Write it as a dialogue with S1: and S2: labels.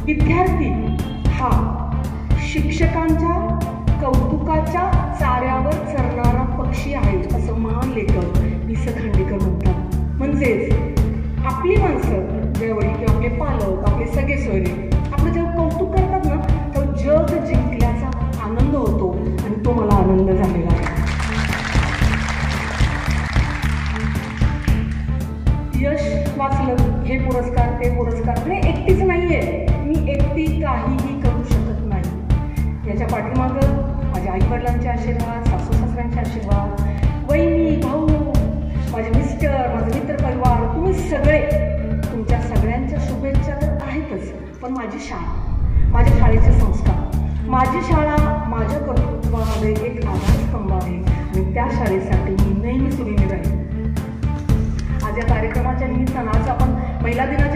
S1: विद्यार्थी हा शिक्षकांच्या कौतुकाच्या चाऱ्यावर चरणारा पक्षी आहे असं महान लेखक वि स खांडेकर म्हणतात. म्हणजेच आपली माणसं ज्यावेळी किंवा आपले पालक आपले सगळे सोयरे आपलं जेव्हा कौतुक करतात ना तेव्हा जग जिंकल्याचा आनंद होतो आणि तो मला आनंद झालेला आहे. यश वाचलं हे पुरस्कार ते पुरस्कार मी एकटीच नाहीये, मी एकटी काहीही करू शकत नाही. याच्या पाठीमागं माझ्या आईवडिलांचे आशीर्वाद, सासू सासऱ्यांचे आशीर्वाद, वहिनी भाऊ, माझे मिस्टर, माझे मित्रपरिवार, तुम्ही सगळे, तुमच्या सगळ्यांच्या शुभेच्छा तर आहेतच. पण माझी शाळा, माझ्या शाळेचे संस्कार, माझी शाळा माझ्या कर्तृत्वामध्ये एक आधारस्तंभ आहे आणि त्या शाळेसाठी मी नेहमी ऋणी राहील. आज या कार्यक्रमाच्या निमित्तानं आज आपण महिला दिना